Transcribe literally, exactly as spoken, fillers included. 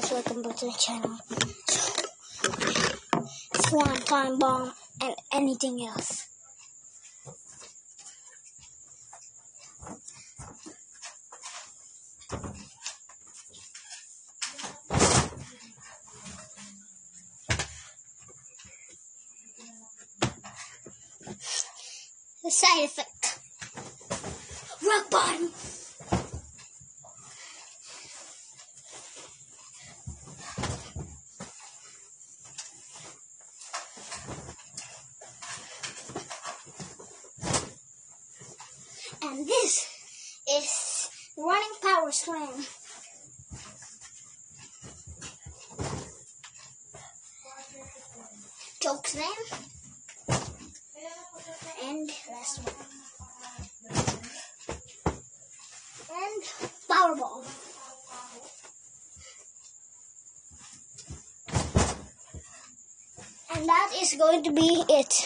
guys, welcome back to the channel. Swan, time bomb, and anything else. The side effect. Rock bottom. And this is running power slam. Choke slam. And last one. And Powerball. And that is going to be it.